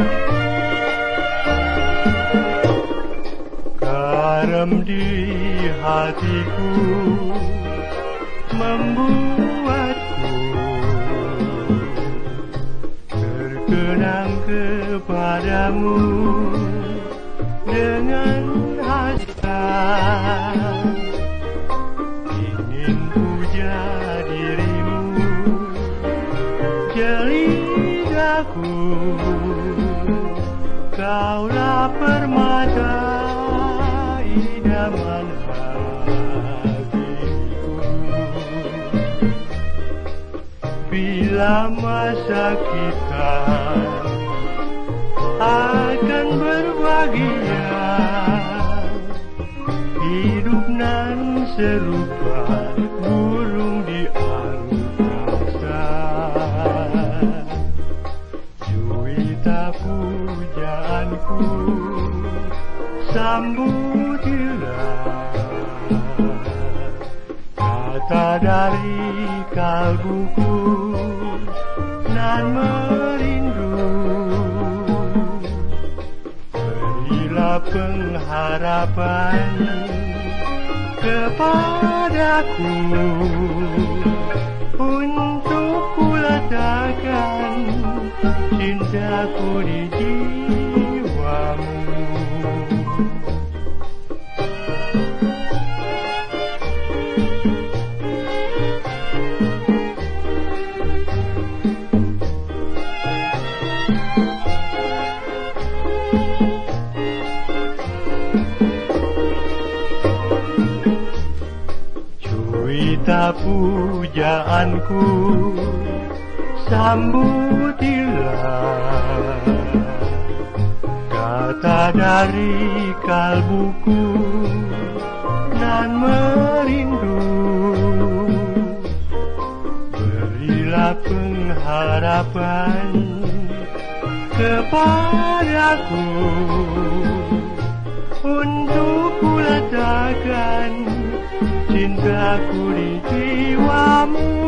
Garam di hatiku membuatku terkenang kepadamu dengan hasrat ingin puja dirimu jelidaku, kaulah permata idaman hatiku. Bila masa kita akan berbahagia, hidup nan serupa burung di angkasa. Juwita pujaanku, sambutilah kata dari kalbuku nan merindu. Berilah pengharapan kepadaku untuk kuletakkan cintaku di jiwamu. Juwita pujaanku, sambutilah kata dari kalbuku nan merindu. Berilah pengharapan kepadaku untuk kuletakkan cintaku di jiwamu.